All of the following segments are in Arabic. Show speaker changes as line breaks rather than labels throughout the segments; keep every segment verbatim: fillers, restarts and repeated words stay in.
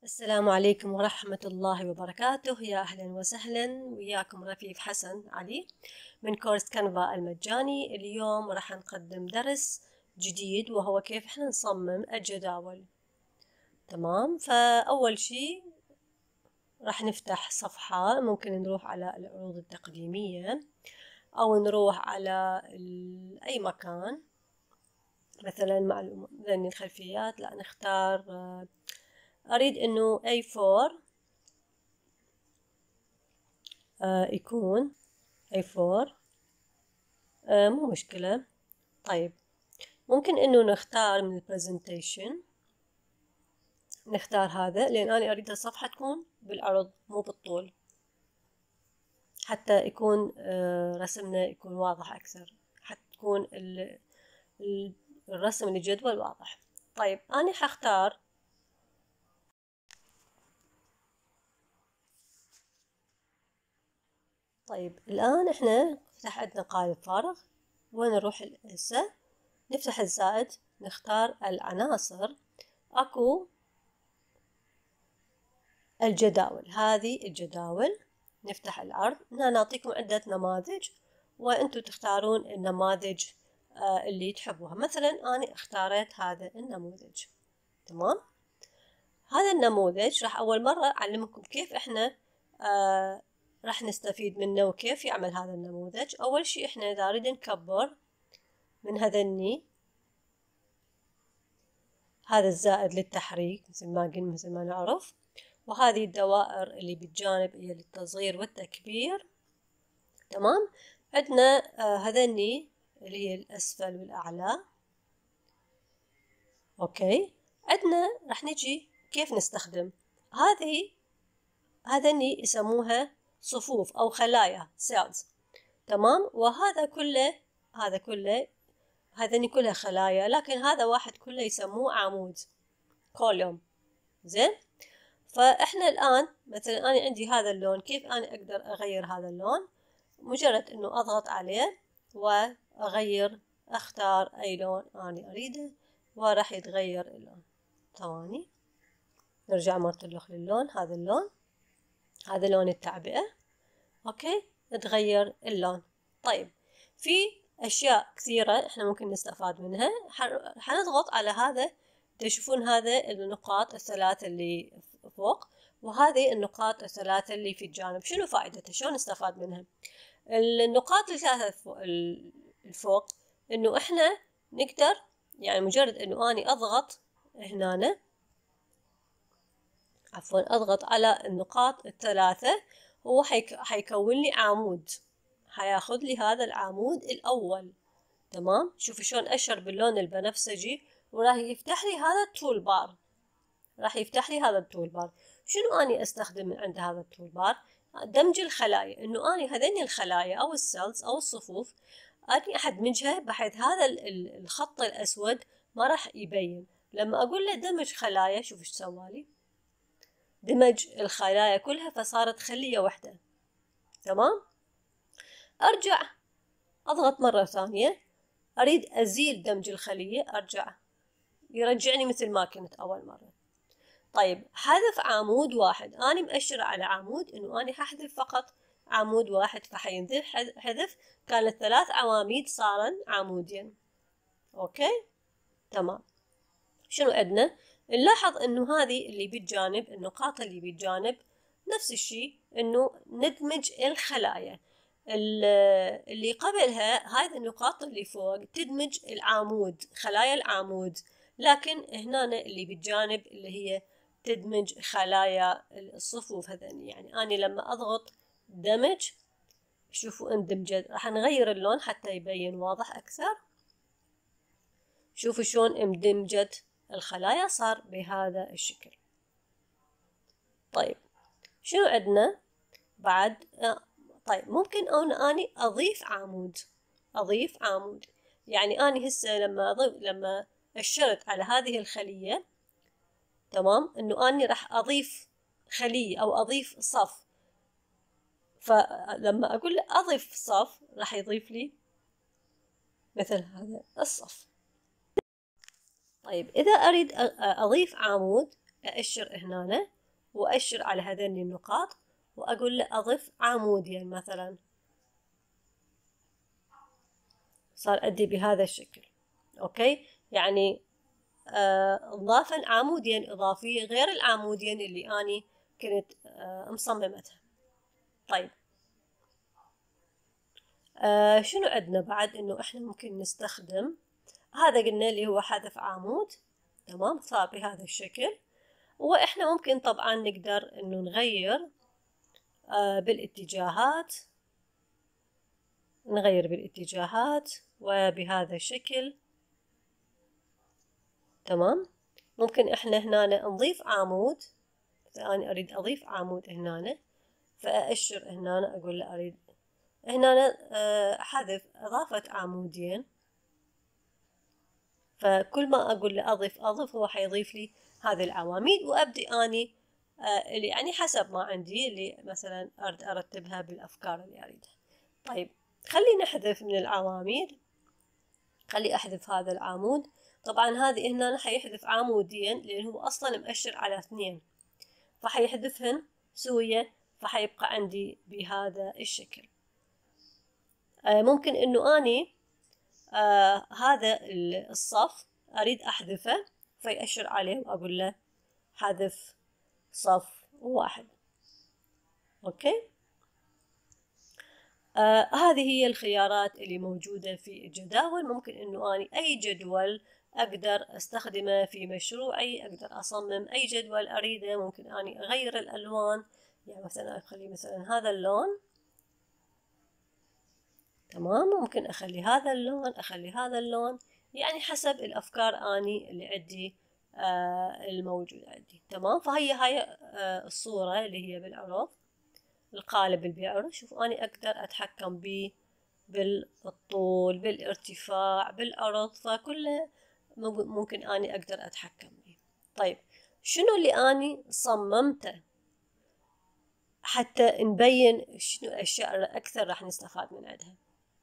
السلام عليكم ورحمة الله وبركاته. يا أهلا وسهلا وياكم رفيق حسن علي من كورس كانفا المجاني. اليوم راح نقدم درس جديد وهو كيف احنا نصمم الجداول. تمام، فأول شي راح نفتح صفحة، ممكن نروح على العروض التقديمية أو نروح على أي مكان، مثلا مع ذني الخلفيات. لا، نختار أريد إنه إيه فور آه يكون إيه فور. آه مو مشكلة. طيب، ممكن إنه نختار من البرزنتيشن، نختار هذا لأن أنا أريد الصفحة تكون بالعرض مو بالطول، حتى يكون آه رسمنا يكون واضح أكثر، حتى تكون ال ال الرسم للجدول واضح. طيب، أنا حختار طيب الآن إحنا فتح عندنا قالب فارغ، وين نروح هسه؟ نفتح الزائد، نختار العناصر. أكو الجداول، هذه الجداول. نفتح العرض، هنا نعطيكم عدة نماذج وأنتم تختارون النماذج اللي تحبوها. مثلا أنا اختاريت هذا النموذج. تمام، هذا النموذج راح أول مرة أعلمكم كيف إحنا آه راح نستفيد منه وكيف يعمل هذا النموذج. أول شيء إحنا إذا نريد نكبر من هذني، هذا الزائد للتحريك مثل ما قلنا، مثل ما نعرف، وهذه الدوائر اللي بالجانب هي للتصغير والتكبير. تمام، عندنا آه هذني اللي هي الأسفل والأعلى. أوكي، عندنا راح نجي كيف نستخدم هذه هذني يسموها صفوف أو خلايا cells. تمام، وهذا كله هذا كله هذني كلها خلايا، لكن هذا واحد كله يسموه عمود column. زين، فإحنا الآن مثلا أنا عندي هذا اللون، كيف أنا أقدر أغير هذا اللون؟ مجرد إنه أضغط عليه وأغير، أختار أي لون أنا أريده وراح يتغير اللون. ثواني، نرجع مرة للون. هذا اللون، هذا لون التعبئة. أوكي، تغير اللون. طيب، في أشياء كثيرة إحنا ممكن نستفاد منها. حنضغط على هذا، تشوفون هذا النقاط الثلاثة اللي فوق وهذه النقاط الثلاثة اللي في الجانب. شنو فائدتها؟ شلون نستفاد منها؟ النقاط الثلاثة الفوق إنه إحنا نقدر، يعني مجرد إنه أنا أضغط هنا، عفوا أضغط على النقاط الثلاثة، هو حيكون لي عمود، حياخذ لي هذا العمود الأول. تمام، شوفوا شلون أشر باللون البنفسجي، وراح يفتح لي هذا التول بار، راح يفتح لي هذا التول بار. شنو أني أستخدم من عند هذا التول بار؟ دمج الخلايا، إنه أني هذين الخلايا أو السيلز أو الصفوف أني أدمجها بحيث هذا الخط الأسود ما راح يبين. لما أقول له دمج خلايا، شوف إيش سوالي، دمج الخلايا كلها فصارت خلية واحدة. تمام، أرجع أضغط مرة ثانية، أريد أزيل دمج الخلية، أرجع يرجعني مثل ما كنت أول مرة. طيب، حذف عمود واحد، أنا مأشرة على عمود إنه أنا ححذف فقط عمود واحد، فحينذف حذف، كانت ثلاث عواميد صارن عمودين. أوكي، تمام. شنو عندنا؟ نلاحظ إنه هذه اللي بالجانب، النقاط اللي بالجانب نفس الشيء، إنه ندمج الخلايا. اللي قبلها هذه النقاط اللي فوق تدمج العمود، خلايا العمود، لكن هنا اللي بالجانب اللي هي تدمج خلايا الصفوف هذني. يعني أنا لما أضغط دمج، شوفوا اندمجت، راح نغير اللون حتى يبين واضح أكثر. شوفوا شلون اندمجت الخلايا، صار بهذا الشكل. طيب، شنو عندنا بعد؟ طيب، ممكن أنا أني أضيف عمود، أضيف عمود يعني أنا هسه لما أضيف، لما أشرت على هذه الخلية، تمام، إنه أني راح أضيف خلية أو أضيف صف، فلما أقول له أضيف صف راح يضيف لي مثل هذا الصف. طيب، إذا أريد أضيف عمود، أأشر هنا وأشر على هذين النقاط وأقول له أضف عمودين مثلا، صار أدي بهذا الشكل. أوكي، يعني آه ضافا عمودين إضافية غير العمودين اللي أني كنت آه مصممتها. طيب آه شنو عندنا بعد؟ إنه إحنا ممكن نستخدم هذا، قلنا اللي هو حذف عمود، تمام، صار بهذا الشكل. وإحنا ممكن طبعا نقدر إنه نغير آه بالاتجاهات، نغير بالاتجاهات وبهذا الشكل، تمام. ممكن إحنا هنا نضيف عمود، أنا أريد أضيف عمود هنا، فأأشر هنا أقول له أريد هنا حذف إضافة عمودين، فكل ما أقول له أضف أضف هو حيضيف لي هذه العواميد، وأبدي أني اللي يعني حسب ما عندي اللي مثلا أريد أرتبها بالأفكار اللي أريدها. طيب خلينا نحذف من العواميد، خلي أحذف هذا العمود. طبعا هذه هنا حيحذف عمودين لأنه هو أصلا مؤشر على اثنين، فحيحذفهن سوية، فحيبقى عندي بهذا الشكل. آه ممكن إنه أني آه هذا الصف أريد أحذفه، فيأشر عليه وأقول له حذف صف واحد. أوكي، آه هذه هي الخيارات اللي موجودة في الجداول. ممكن إنه أني أي جدول أقدر أستخدمه في مشروعي، أقدر أصمم أي جدول أريده. ممكن أني أغير الألوان، يعني مثلا أخلي مثلا هذا اللون، تمام، ممكن أخلي هذا اللون، أخلي هذا اللون، يعني حسب الأفكار أني اللي عندي آه الموجودة عندي، تمام. فهي هاي آه الصورة اللي هي بالعرض، القالب اللي بالعرض. شوف أني أقدر أتحكم به بالطول، بالارتفاع، بالعرض، فكله ممكن أني أقدر أتحكم به. طيب شنو اللي أني صممته حتى نبين شنو الأشياء أكثر راح نستفاد من عندها؟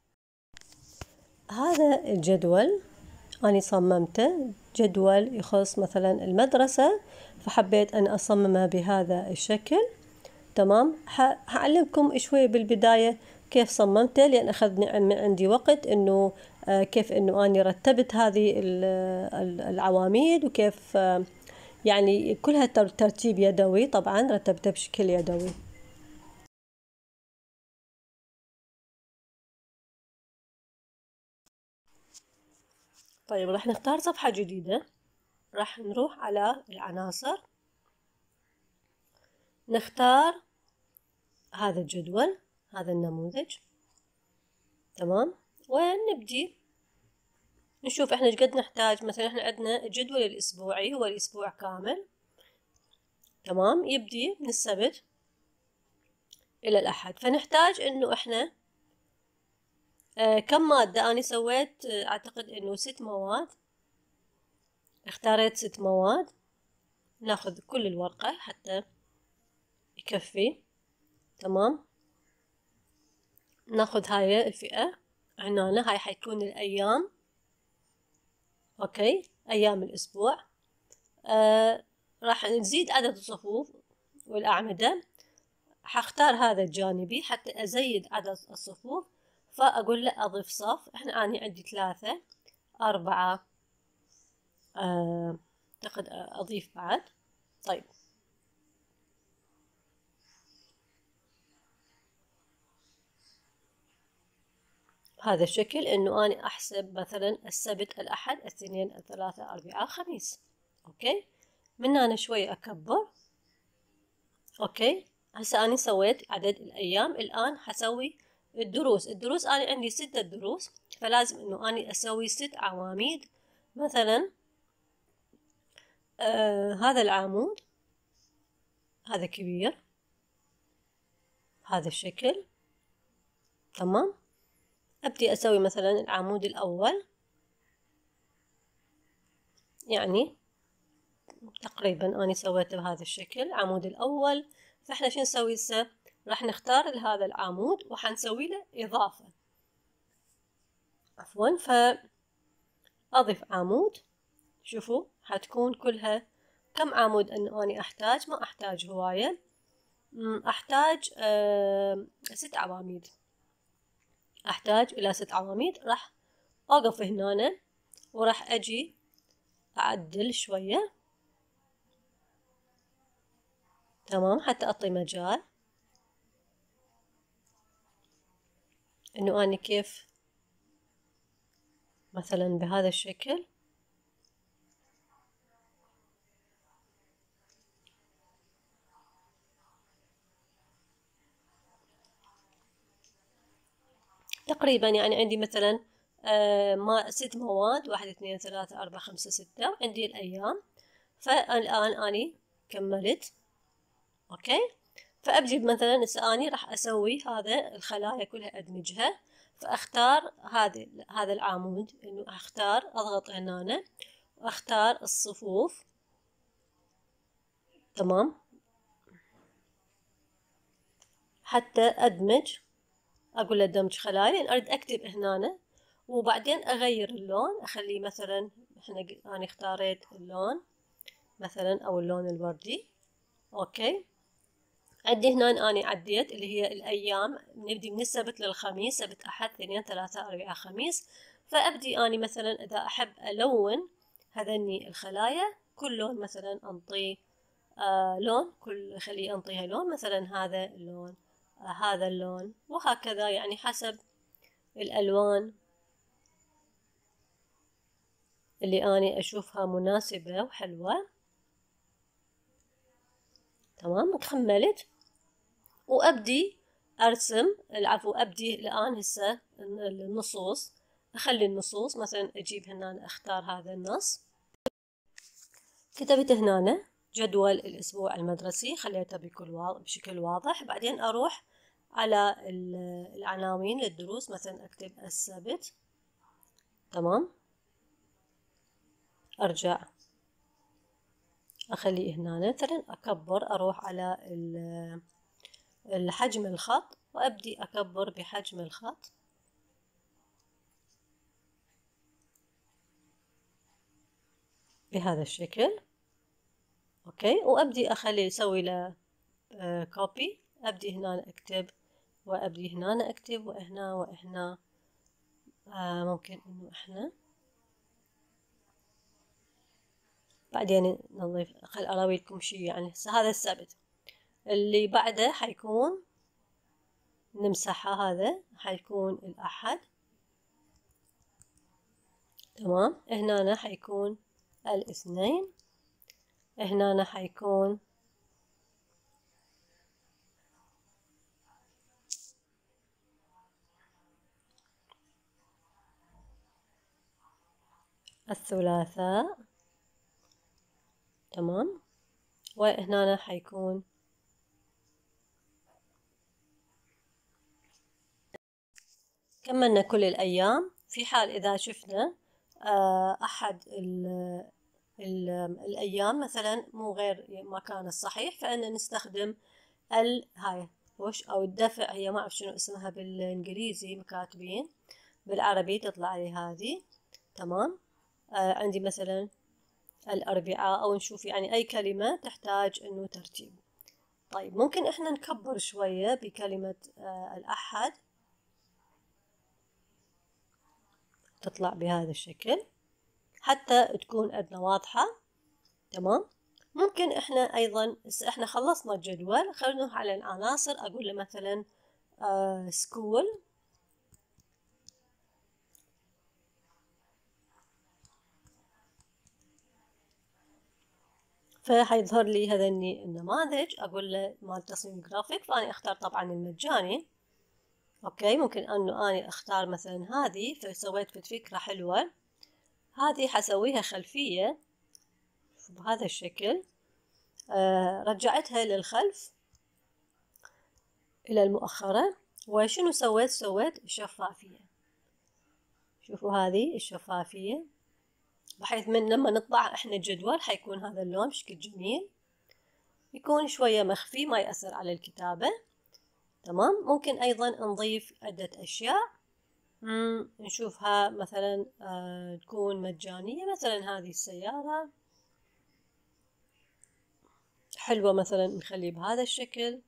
هذا الجدول أنا صممته، جدول يخص مثلا المدرسة، فحبيت أن أصممه بهذا الشكل، تمام. هعلمكم شوي بالبداية كيف صممته، لأن أخذني من عندي وقت إنه كيف إنه أنا رتبت هذه العواميد، وكيف يعني كلها ترتيب يدوي، طبعا رتبتها بشكل يدوي. طيب راح نختار صفحة جديدة، راح نروح على العناصر، نختار هذا الجدول، هذا النموذج، تمام. ونبدي نشوف احنا ايش قد نحتاج. مثلا احنا عندنا الجدول الاسبوعي هو الاسبوع كامل، تمام، يبدي من السبت الى الاحد، فنحتاج انه احنا آه كم مادة. انا سويت آه اعتقد انه ست مواد، اختاريت ست مواد. ناخذ كل الورقة حتى يكفي، تمام. ناخذ هاي الفئة هنا، هاي حيكون الايام، اوكي، ايام الاسبوع. آه راح نزيد عدد الصفوف والاعمدة، حختار هذا الجانبي حتى ازيد عدد الصفوف، فاقول له اضيف صف. احنا اني عندي ثلاثة اربعة، اعتقد آه اضيف بعد. طيب هذا الشكل، انه اني احسب مثلا السبت الاحد الاثنين الثلاثة اربعاء خميس. اوكي، من هنا شوي اكبر. اوكي، هسه اني سويت عدد الايام. الان حسوي الدروس. الدروس انا عندي ستة دروس، فلازم انه اني اسوي ست عواميد. مثلا آه هذا العمود، هذا كبير، هذا الشكل، تمام. ابدي اسوي مثلا العمود الاول، يعني تقريبا اني سويته بهذا الشكل، العمود الاول. فاحنا شو نسوي هسه؟ راح نختار هذا العمود وحنسوي له اضافة، عفوا، فاضيف عمود. شوفوا حتكون كلها كم عمود انه اني احتاج؟ ما احتاج هواية، احتاج أه ست عواميد، احتاج الى ست عواميد. راح اوقف هنا وراح اجي اعدل شوية، تمام، حتى اعطي مجال انه اني كيف مثلا بهذا الشكل. تقريبا يعني عندي مثلا آه ما ست مواد، واحد اثنين ثلاثة أربعة خمسة ستة، عندي الأيام. فالآن أني كملت. أوكي، فأبجي مثلا هسه أني راح أسوي هذا الخلايا كلها أدمجها. فأختار هذا هذا العمود، إنه أختار أضغط هنا وأختار الصفوف، تمام، حتى أدمج. أقول له دمج خلايا لأن أريد أكتب هنا، وبعدين أغير اللون، أخليه مثلا إحنا أنا اختاريت اللون مثلا أو اللون الوردي. أوكي، عندي هنا أنا عديت اللي هي الأيام، نبدي من السبت للخميس، سبت أحد اثنين ثلاثة أربعة خميس. فأبدي أنا مثلا إذا أحب ألون هذني الخلايا، كل لون مثلا أنطيه آه لون، كل خليه أنطيها لون، مثلا هذا اللون آه هذا اللون، وهكذا يعني حسب الألوان اللي أنا أشوفها مناسبة وحلوة. تمام، كملت وأبدي أرسم العفو أبدي الآن هسه النصوص. أخلي النصوص مثلا أجيب هنا أختار هذا النص، كتبت هنا جدول الأسبوع المدرسي، خليته بكل واضح بشكل واضح. بعدين أروح على العناوين للدروس، مثلا أكتب السبت، تمام، أرجع أخليه هنا مثلا أكبر، أروح على الحجم الخط وأبدي أكبر بحجم الخط بهذا الشكل. أوكي، وأبدي أخلي أسوي له كوبي، أبدي هنا أكتب وأبدي هنا أكتب وهنا وهنا. آه ممكن إنه إحنا بعدين نضيف، خل أراوي لكم شي يعني. هذا السبت، اللي بعده حيكون نمسحه، هذا حيكون الأحد، تمام. هنا حيكون الاثنين، هنا حيكون الثلاثاء، تمام، وهنا حيكون كملنا كل الأيام. في حال إذا شفنا أحد ال ال الأيام مثلا مو غير ما كان الصحيح، فإن نستخدم ال هاي وش أو الدفع، هي ما أعرف شنو اسمها بالإنجليزي مكاتبين، بالعربي تطلع لي هذه، تمام. آه عندي مثلا الأربعاء، أو نشوف يعني أي كلمة تحتاج إنه ترتيب. طيب ممكن إحنا نكبر شوية بكلمة آه الأحد، تطلع بهذا الشكل حتى تكون عندنا واضحة، تمام. ممكن إحنا أيضا إحنا خلصنا الجدول، خلينا نروح على العناصر. أقول له مثلا آه سكول، فحيظهر لي هذني النماذج. أقول له مال تصميم جرافيك، فأنا أختار طبعا المجاني. أوكي، ممكن أنه أنا أختار مثلا هذه، فسويت فكرة حلوة، هذه حسويها خلفية بهذا الشكل. آه رجعتها للخلف إلى المؤخرة. وشنو سويت؟ سويت شفافية، شوفوا هذه الشفافية، بحيث من لما نطبع احنا الجدول حيكون هذا اللون بشكل جميل، يكون شوية مخفي ما يأثر على الكتابة، تمام. ممكن أيضا نضيف عدة أشياء مم. نشوفها مثلا آه تكون مجانية، مثلا هذه السيارة حلوة مثلا نخليه بهذا الشكل.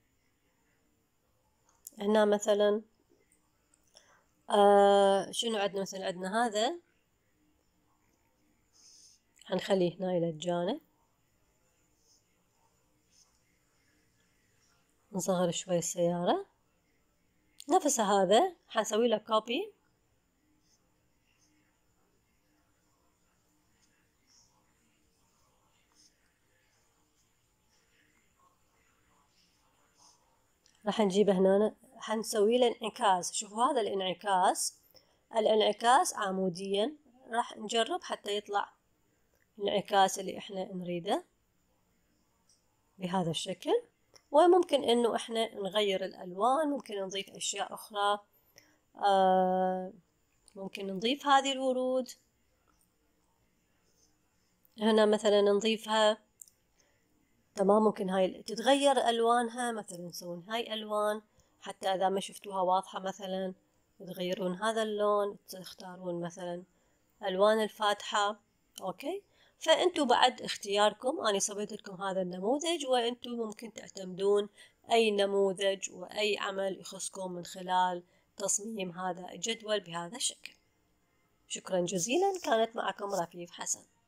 هنا مثلا آه شنو عندنا؟ مثلا عندنا هذا حنخليه هنا إلى الجانب، نصغر شوي السيارة. نفس هذا حنسوي له كوبي، راح نجيبه هنا حنسوي له انعكاس. شوفوا هذا الانعكاس، الانعكاس عموديا، راح نجرب حتى يطلع الانعكاس اللي احنا نريده بهذا الشكل. وممكن انه احنا نغير الالوان، ممكن نضيف اشياء اخرى، آه ممكن نضيف هذه الورود هنا مثلا نضيفها. تمام، ممكن هاي تتغير الوانها، مثلا نسوون هاي الوان حتى اذا ما شفتوها واضحة مثلا تغيرون هذا اللون، تختارون مثلا الوان الفاتحة. اوكي، فانتوا بعد اختياركم. انا سويت لكم هذا النموذج، وانتوا ممكن تعتمدون اي نموذج واي عمل يخصكم من خلال تصميم هذا الجدول بهذا الشكل. شكرا جزيلا، كانت معكم رفيف حسن.